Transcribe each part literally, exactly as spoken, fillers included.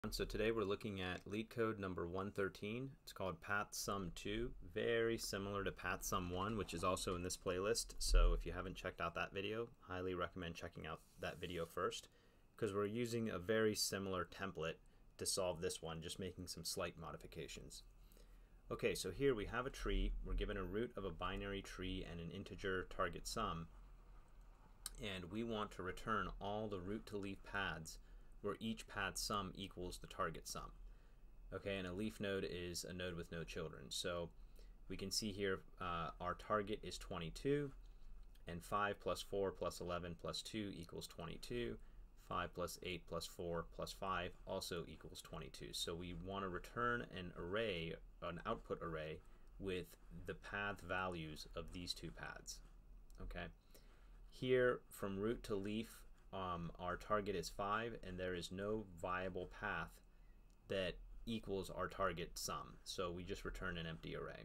So today we're looking at LeetCode number one thirteen. It's called PathSum two, very similar to PathSum one, which is also in this playlist. So if you haven't checked out that video, highly recommend checking out that video first, because we're using a very similar template to solve this one, just making some slight modifications. Okay, so here we have a tree. We're given a root of a binary tree and an integer target sum, and we want to return all the root to leaf paths where each path sum equals the target sum. Okay, and a leaf node is a node with no children. So we can see here uh, our target is twenty-two, and five plus four plus eleven plus two equals twenty-two. five plus eight plus four plus five also equals twenty-two. So we want to return an array, an output array, with the path values of these two paths. Okay, here from root to leaf, Um, our target is five, and there is no viable path that equals our target sum, so we just return an empty array.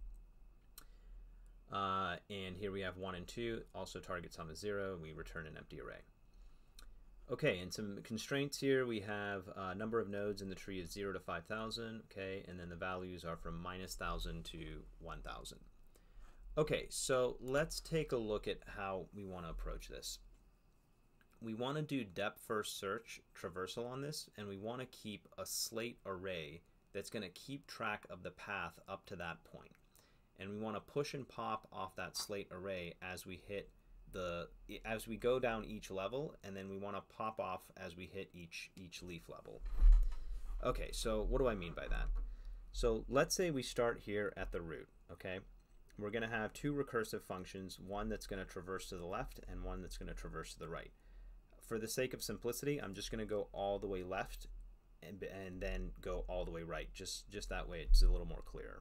Uh, and here we have one and two, also target sum is zero, and we return an empty array. Okay, and some constraints here. We have a uh, number of nodes in the tree is zero to five thousand, okay, and then the values are from minus one thousand to one thousand. Okay, so let's take a look at how we want to approach this. We want to do depth first search traversal on this, and we want to keep a slate array that's going to keep track of the path up to that point. And we want to push and pop off that slate array as we hit the as we go down each level, and then we want to pop off as we hit each each leaf level. Okay, so what do I mean by that? So let's say we start here at the root, okay? We're going to have two recursive functions, one that's going to traverse to the left and one that's going to traverse to the right. For the sake of simplicity, I'm just going to go all the way left and, and then go all the way right. Just, just that way it's a little more clear.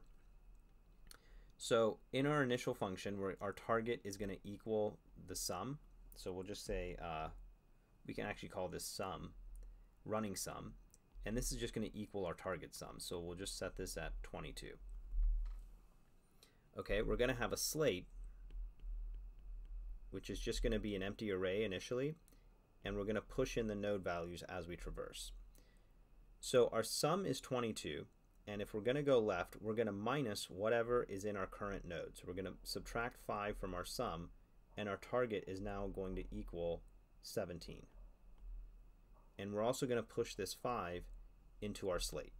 So in our initial function, where our target is going to equal the sum, so we'll just say, uh, we can actually call this sum, running sum, and this is just going to equal our target sum. So we'll just set this at twenty-two. Okay, we're going to have a slate, which is just going to be an empty array initially, and we're going to push in the node values as we traverse. So our sum is twenty-two, and if we're going to go left, we're going to minus whatever is in our current node. So we're going to subtract five from our sum, and our target is now going to equal seventeen. And we're also going to push this five into our slate.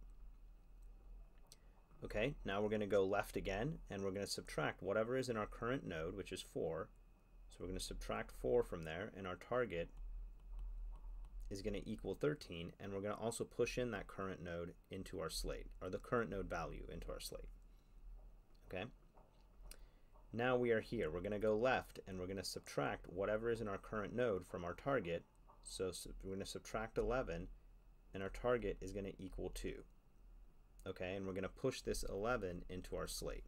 Okay, now we're going to go left again, and we're going to subtract whatever is in our current node, which is four. So we're going to subtract four from there, and our target is going to equal thirteen, and we're going to also push in that current node into our slate, or the current node value into our slate. Okay? Now we are here. We're going to go left, and we're going to subtract whatever is in our current node from our target. So, so we're going to subtract eleven, and our target is going to equal two. Okay? And we're going to push this eleven into our slate.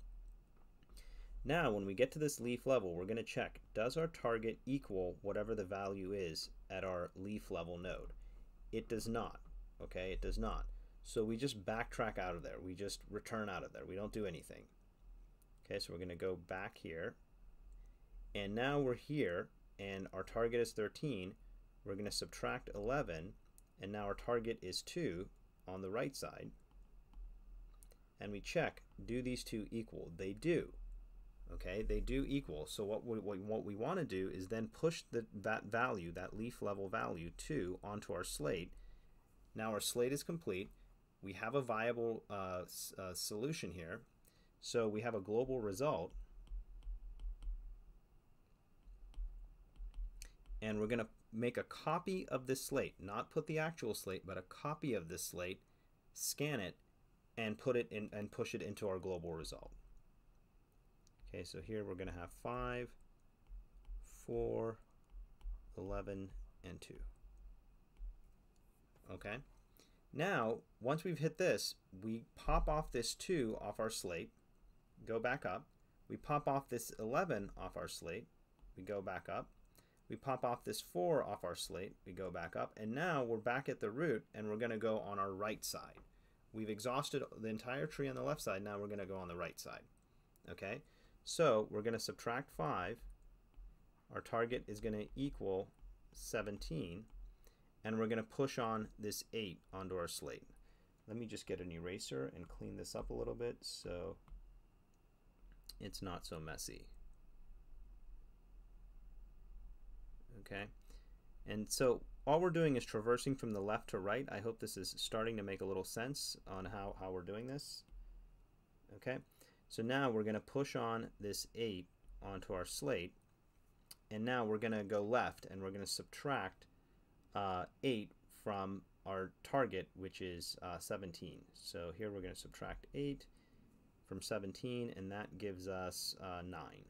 Now, when we get to this leaf level, we're going to check, does our target equal whatever the value is at our leaf level node? It does not. Okay, it does not. So we just backtrack out of there. We just return out of there. We don't do anything. Okay, so we're going to go back here. And now we're here, and our target is thirteen. We're going to subtract eleven, and now our target is two on the right side. And we check, do these two equal? They do. Okay, they do equal. So what we, what we want to do is then push the, that value, that leaf level value, two onto our slate. Now our slate is complete. We have a viable uh, uh, solution here. So we have a global result. And we're going to make a copy of this slate, not put the actual slate, but a copy of this slate, scan it, and put it in and push it into our global result. Okay, so here we're going to have five, four, eleven, and two. Okay, now once we've hit this, we pop off this two off our slate, go back up. We pop off this eleven off our slate, we go back up. We pop off this four off our slate, we go back up. And now we're back at the root, and we're going to go on our right side. We've exhausted the entire tree on the left side, now we're going to go on the right side. Okay? So we're going to subtract five. Our target is going to equal seventeen. and we're going to push on this eight onto our slate. Let me just get an eraser and clean this up a little bit so it's not so messy. Okay, and so all we're doing is traversing from the left to right. I hope this is starting to make a little sense on how, how we're doing this. Okay, so now we're going to push on this eight onto our slate, and now we're going to go left and we're going to subtract uh, eight from our target, which is uh, seventeen. So here we're going to subtract eight from seventeen, and that gives us uh, nine.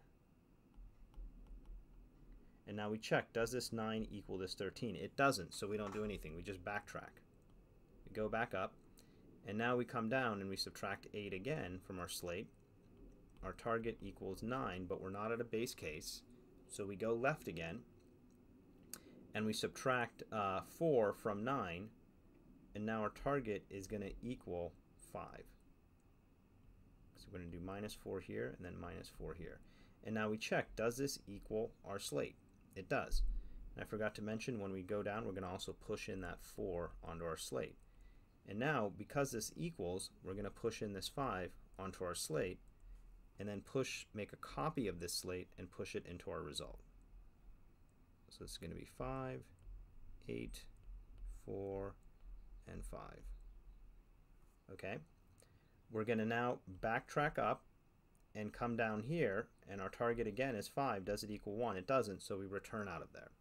And now we check, does this nine equal this thirteen? It doesn't, so we don't do anything. We just backtrack. We go back up, and now we come down and we subtract eight again from our slate. Our target equals nine, but we're not at a base case, so we go left again, and we subtract uh, four from nine, and now our target is going to equal five. So we're going to do minus four here, and then minus four here. And now we check, does this equal our slate? It does. And I forgot to mention, when we go down, we're going to also push in that four onto our slate. And now, because this equals, we're going to push in this five onto our slate, and then push, make a copy of this slate and push it into our result. So this is going to be five, eight, four, and five. Okay? We're going to now backtrack up and come down here, and our target again is five. Does it equal one? It doesn't, so we return out of there.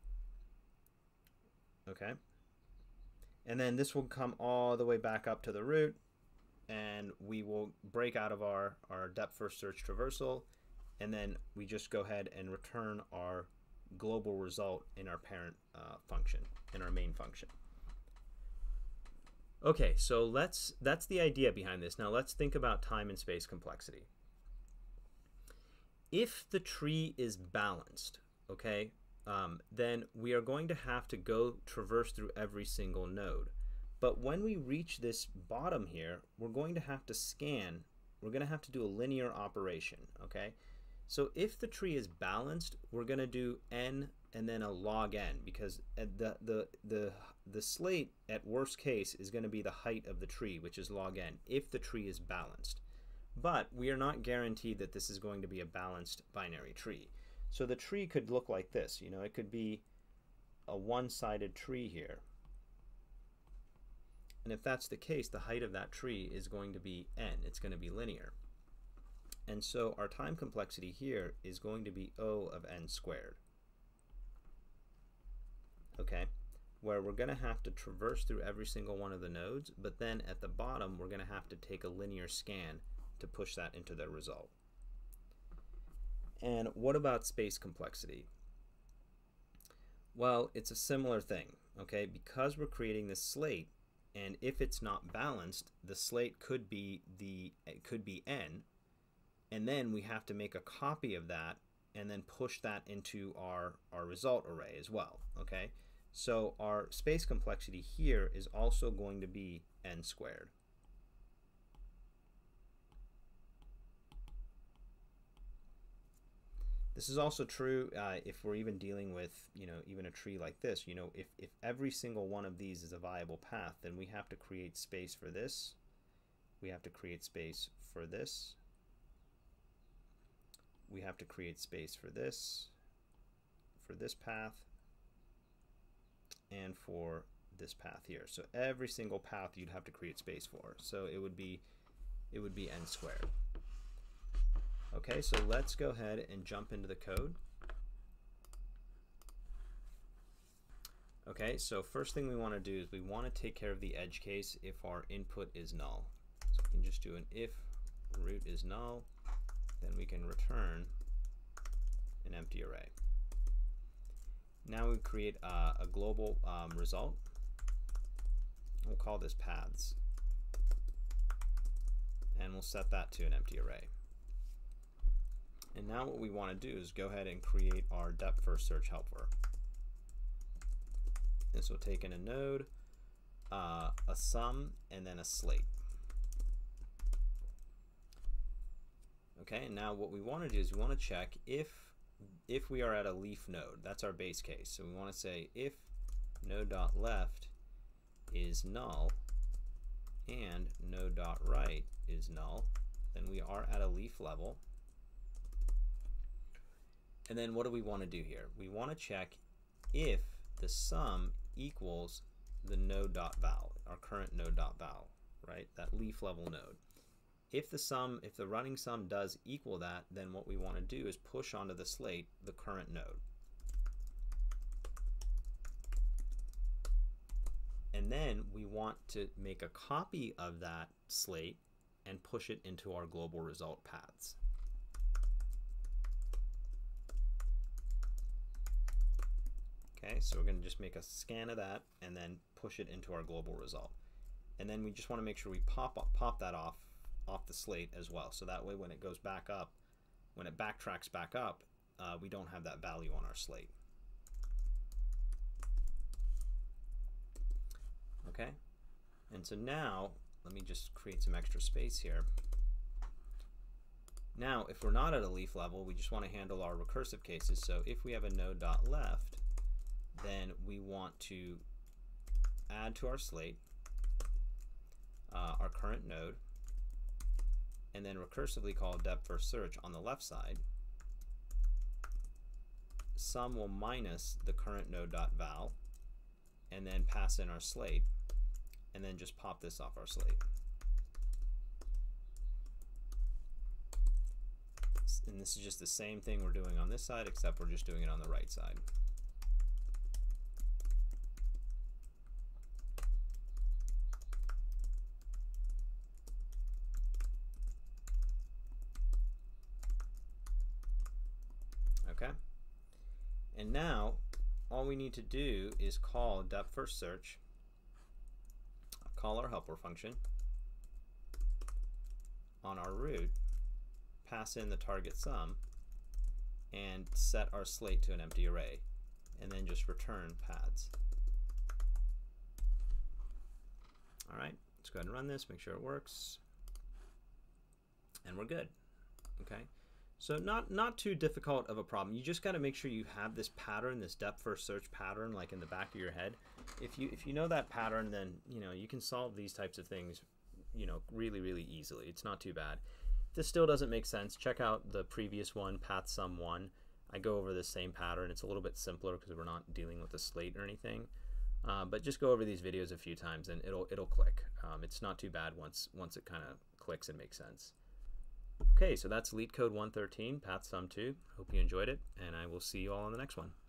Okay? And then this will come all the way back up to the root, and we will break out of our, our depth first search traversal, and then we just go ahead and return our global result in our parent uh, function, in our main function. Okay, so let's that's the idea behind this. Now let's think about time and space complexity. If the tree is balanced, okay, um, then we are going to have to go traverse through every single node. But when we reach this bottom here, we're going to have to scan. We're going to have to do a linear operation, okay? So if the tree is balanced, we're going to do n and then a log n, because the, the, the, the slate at worst case is going to be the height of the tree, which is log n, if the tree is balanced. But we are not guaranteed that this is going to be a balanced binary tree. So the tree could look like this. You know, it could be a one-sided tree here. And if that's the case, the height of that tree is going to be n. It's going to be linear. And so our time complexity here is going to be O of n squared. Okay, where we're going to have to traverse through every single one of the nodes, but then at the bottom we're going to have to take a linear scan to push that into the result. And what about space complexity? Well, it's a similar thing, okay? Because we're creating this slate, and if it's not balanced, the slate could be the it could be n, and then we have to make a copy of that and then push that into our our result array as well, okay? So our space complexity here is also going to be n squared. This is also true uh, if we're even dealing with, you know, even a tree like this. You know, if, if every single one of these is a viable path, then we have to create space for this. We have to create space for this. We have to create space for this, for this path, and for this path here. So every single path you'd have to create space for. So it would be, it would be n squared. Okay, so let's go ahead and jump into the code. Okay, so first thing we want to do is we want to take care of the edge case if our input is null. So we can just do an if root is null, then we can return an empty array. Now we create uh, a global um, result. We'll call this paths, and we'll set that to an empty array. And now what we want to do is go ahead and create our depth first search helper. This will take in a node, uh, a sum, and then a slate. Okay, and now what we want to do is we want to check if if we are at a leaf node. That's our base case. So we want to say if node.left is null and node.right is null, then we are at a leaf level. And then what do we want to do here? We want to check if the sum equals the node.val, our current node.val, right? That leaf level node. If the sum, if the running sum does equal that, then what we want to do is push onto the slate the current node. And then we want to make a copy of that slate and push it into our global result paths. Okay, so we're going to just make a scan of that and then push it into our global result. And then we just want to make sure we pop up, pop that off off the slate as well. So that way when it goes back up, when it backtracks back up, uh, we don't have that value on our slate. Okay, and so now let me just create some extra space here. Now if we're not at a leaf level, we just want to handle our recursive cases. So if we have a node.left, then we want to add to our slate uh, our current node, and then recursively call depth first search on the left side. Sum will minus the current node.val, and then pass in our slate, and then just pop this off our slate. And this is just the same thing we're doing on this side, except we're just doing it on the right side. Okay, and now all we need to do is call depth first search, call our helper function on our root, pass in the target sum, and set our slate to an empty array, and then just return paths. All right, let's go ahead and run this, make sure it works, and we're good. Okay. So not not too difficult of a problem. You just got to make sure you have this pattern, this depth first search pattern, like in the back of your head. If you if you know that pattern, then you know you can solve these types of things, you know, really really easily. It's not too bad. If this still doesn't make sense, check out the previous one, path sum one. I go over the same pattern. It's a little bit simpler because we're not dealing with a slate or anything. Uh, but just go over these videos a few times and it'll it'll click. Um, it's not too bad once once it kind of clicks and makes sense. Okay, so that's LeetCode one thirteen, Path Sum two. Hope you enjoyed it, and I will see you all on the next one.